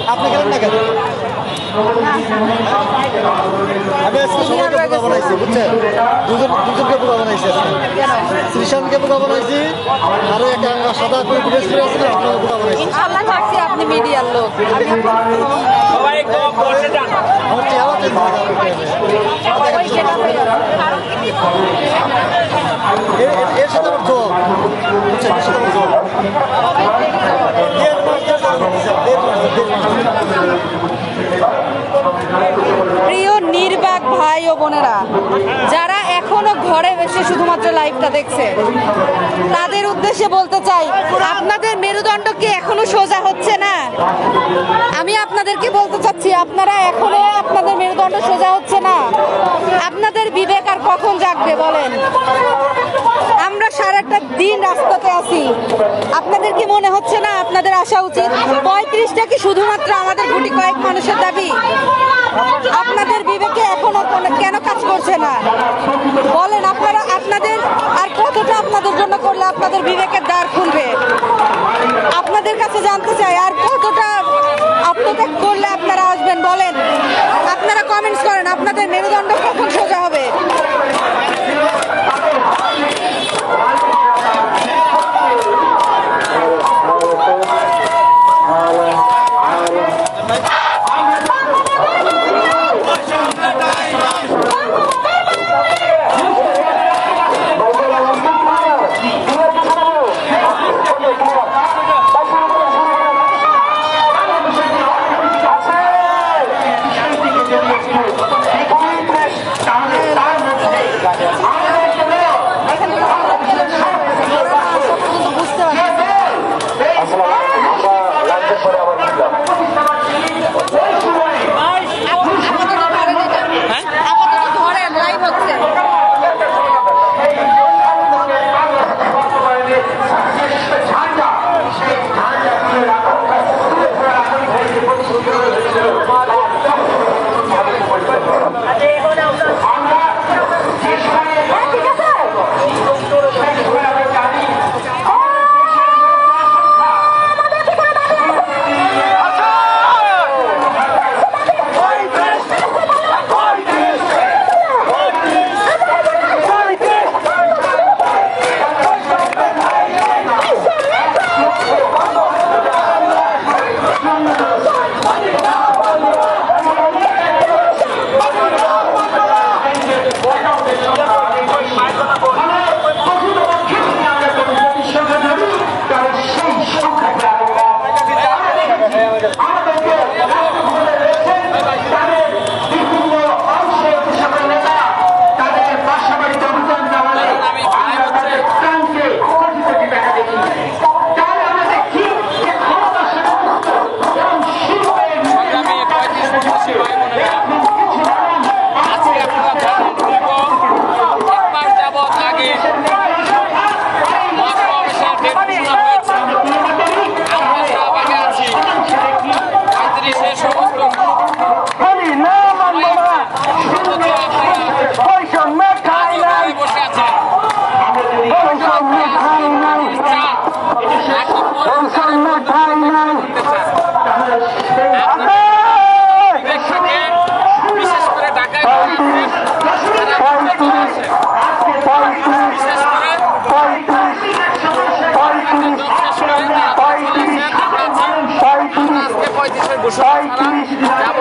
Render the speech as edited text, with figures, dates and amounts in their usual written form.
আপনি গেলেন না কেন? আমি আজকে সবাইকে বোকা বানাইছি, বুঝছেন? দুজনকে বোকা বানাইছি আজকে। শ্রীশান্তকে বোকা বানাইছি, আরো একটা সাদা করে ড্রেস পরে আছে না, আপনাকে বোকা বানাইছি। ইনশাআল্লাহ থাকছি, আপনি মিডিয়ার লোক। সবাই কম বসে যান। আমার চেহারা চেঞ্জ হয়ে যাবে। এর সাথে আমার জব, বুঝছেন? এর সাথে আমার জব। প্রিয় নির্বাক ভাই ও বোনেরা, যারা এখনো ঘরে বসে শুধুমাত্র লাইভটা দেখছে, তাদের উদ্দেশ্যে বলতে চাই, আপনাদের মেরুদণ্ড কি এখনো সোজা হচ্ছে না? আমি আপনাদেরকে বলতে চাচ্ছি, আপনারা এখনো আপনাদের মেরুদণ্ড সোজা হচ্ছে না। আপনাদের বিবেক আর কখন জাগবে বলেন? আমরা সারাটা দিন রাস্তাতে আছি, আপনাদের কি মনে হচ্ছে না আপনাদের আসা উচিত? 35টা কি শুধুমাত্র আমাদের গুটি কয়েক মানুষের দাবি? আপনাদের বিবেকে এখনো কেন কাজ করছে না বলেন? আপনারা আপনাদের আর কতটা আপনাদের জন্য করলে আপনাদের বিবেকের দ্বার খুলবে? আপনাদের কাছে জানতে চাই, আর কতটা আপনাদের করলে আপনারা আসবেন বলেন? আপনারা কমেন্টস করেন, আপনাদের মেরুদণ্ড কখন সোজা হবে? বসে